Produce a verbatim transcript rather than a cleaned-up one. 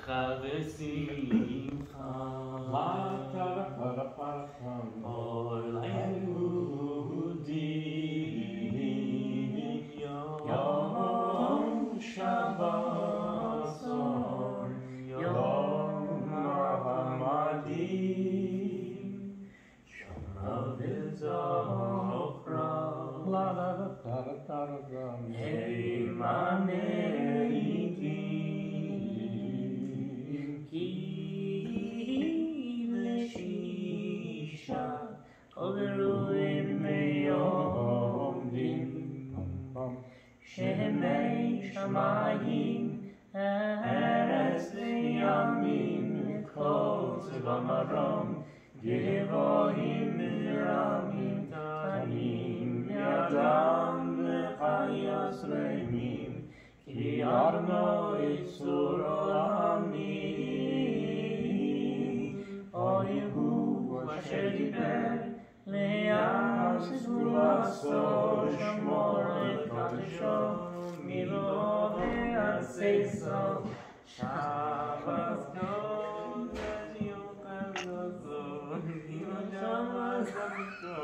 Chavesimcha Ol Yehudim Yom Shabbaton Yom Hamadim Shomra v'zochra Heimaneidim Ki l'shisha Overuim meyom din Shemei shamayim Eretz v'yamim Kol tzvamarom Gevohim v'ramim Tanim v'yadam v'chayos reimim Ki arno yitzur olamim O Yehu asher diber Le'as ruaso shmor lekadesho Milo ve'aseso Shabbos kol Shabbos